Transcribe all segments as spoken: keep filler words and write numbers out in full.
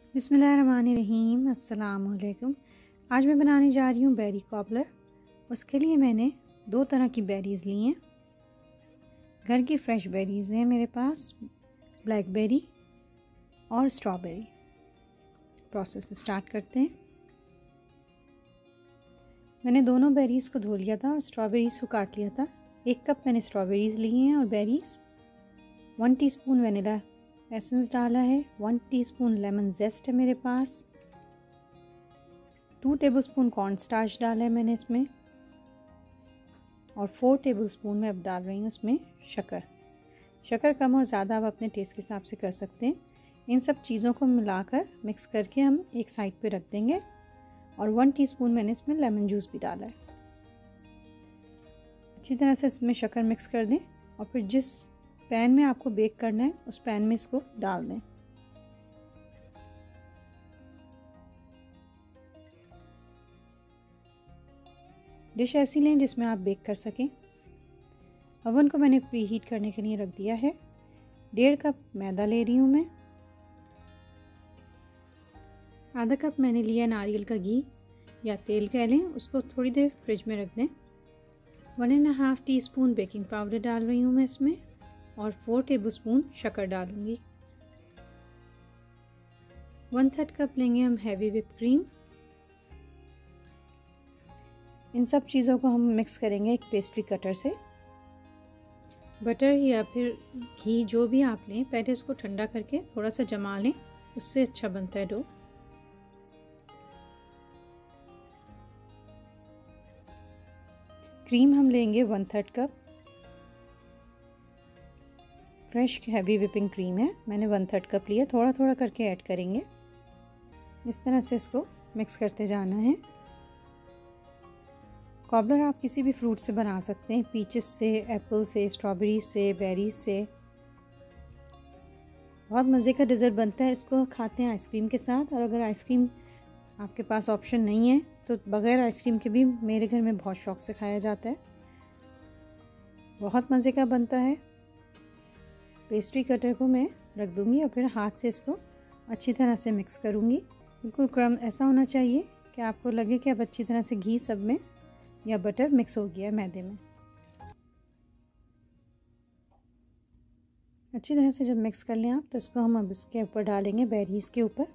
बिस्मिल्लाहिर्रहमानिर्रहीम। अस्सलाम वालेकुम। आज मैं बनाने जा रही हूँ बेरी कॉबलर। उसके लिए मैंने दो तरह की बेरीज़ ली हैं। घर की फ़्रेश बेरीज़ हैं मेरे पास, ब्लैकबेरी और स्ट्रॉबेरी। प्रोसेस स्टार्ट करते हैं। मैंने दोनों बेरीज़ को धो लिया था और स्ट्रॉबेरीज़ को काट लिया था। एक कप मैंने स्ट्रॉबेरीज़ ली हैं और berries. One teaspoon vanilla essence डाला है। वन टीस्पून लेमन जेस्ट है मेरे पास। टू टेबलस्पून कॉर्न स्टार्च डाला है मैंने इसमें, और फोर टेबलस्पून मैं अब डाल रही हूँ इसमें शक्कर। शक्कर कम और ज़्यादा आप अपने टेस्ट के हिसाब से कर सकते हैं। इन सब चीज़ों को मिलाकर मिक्स करके हम एक साइड पे रख देंगे। और वन टीस्पून मैंने इसमें लेमन जूस भी डाला है। अच्छी तरह से इसमें शक्कर मिक्स कर दें और फिर जिस पैन में आपको बेक करना है उस पैन में इसको डाल दें। डिश ऐसी लें जिसमें आप बेक कर सकें। ओवन को मैंने प्री हीट करने के लिए रख दिया है। डेढ़ कप मैदा ले रही हूँ मैं। आधा कप मैंने लिया नारियल का घी या तेल कह लें, उसको थोड़ी देर फ्रिज में रख दें। One and half teaspoon baking powder डाल रही हूँ मैं इसमें, और फोर टेबलस्पून शक्कर डालूंगी। वन थर्ड कप लेंगे हम हैवी व्हिप क्रीम। इन सब चीज़ों को हम मिक्स करेंगे एक पेस्ट्री कटर से। बटर या फिर घी जो भी आप लें, पहले उसको ठंडा करके थोड़ा सा जमा लें, उससे अच्छा बनता है डो। क्रीम हम लेंगे one third cup. Fresh heavy whipping cream है, मैंने वन थर्ड कप लिया। थोड़ा थोड़ा करके ऐड करेंगे। इस तरह से इसको मिक्स करते जाना है। कॉबलर आप किसी भी फ्रूट से बना सकते हैं, पीचेस से, एप्पल से, स्ट्रॉबेरी से, बेरीज से। बहुत मज़े का डिज़र्ट बनता है। इसको खाते हैं आइसक्रीम के साथ, और अगर आइसक्रीम आपके पास ऑप्शन नहीं है तो बग़ैर आइसक्रीम के भी मेरे घर में बहुत शौक़ से खाया जाता है। बहुत मज़े का बनता है। पेस्ट्री कटर को मैं रख दूंगी और फिर हाथ से इसको अच्छी तरह से मिक्स करूंगी। बिल्कुल क्रम ऐसा होना चाहिए कि आपको लगे कि अब अच्छी तरह से घी सब में या बटर मिक्स हो गया है मैदे में। अच्छी तरह से जब मिक्स कर लें आप, तो इसको हम अब इसके ऊपर डालेंगे, बेरीज़ के ऊपर।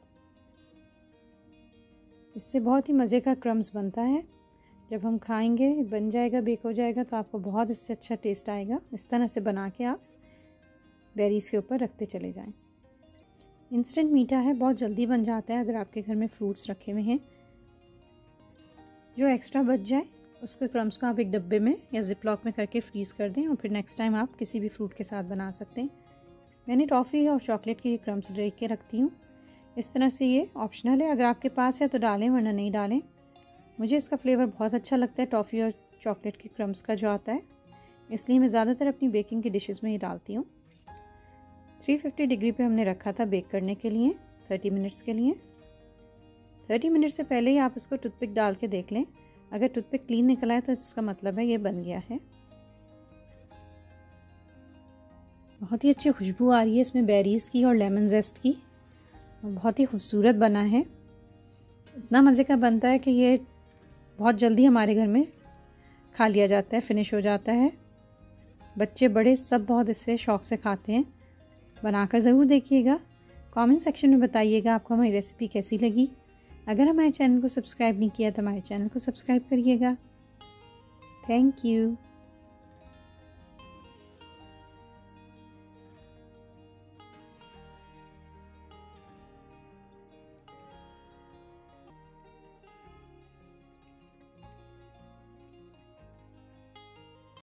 इससे बहुत ही मज़े का क्रम्स बनता है। जब हम खाएंगे, बन जाएगा, बेक हो जाएगा, तो आपको बहुत इससे अच्छा टेस्ट आएगा। इस तरह से बना के आप बेरीज़ के ऊपर रखते चले जाएं। इंस्टेंट मीठा है, बहुत जल्दी बन जाता है अगर आपके घर में फ्रूट्स रखे हुए हैं। जो एक्स्ट्रा बच जाए उसके क्रम्स को आप एक डब्बे में या जिप लॉक में करके फ्रीज़ कर दें, और फिर नेक्स्ट टाइम आप किसी भी फ्रूट के साथ बना सकते हैं। मैंने टॉफ़ी और चॉकलेट के क्रम्स ले के रखती हूँ। इस तरह से ये ऑप्शनल है, अगर आपके पास है तो डालें, वरना नहीं डालें। मुझे इसका फ्लेवर बहुत अच्छा लगता है टॉफ़ी और चॉकलेट के क्रम्स का जो आता है, इसलिए मैं ज़्यादातर अपनी बेकिंग की डिशेज़ में ही डालती हूँ। थ्री फिफ्टी डिग्री पे हमने रखा था बेक करने के लिए थर्टी मिनट्स के लिए। थर्टी मिनट से पहले ही आप उसको टूथपिक डाल के देख लें। अगर टूथपिक क्लीन निकला है तो इसका मतलब है ये बन गया है। बहुत ही अच्छी खुशबू आ रही है इसमें बेरीज़ की और लेमन जेस्ट की, और बहुत ही खूबसूरत बना है। इतना मज़े का बनता है कि ये बहुत जल्दी हमारे घर में खा लिया जाता है, फिनिश हो जाता है। बच्चे बड़े सब बहुत इससे शौक़ से खाते हैं। बनाकर ज़रूर देखिएगा। कमेंट सेक्शन में बताइएगा आपको हमारी रेसिपी कैसी लगी। अगर हमारे चैनल को सब्सक्राइब नहीं किया तो हमारे चैनल को सब्सक्राइब करिएगा। Thank you.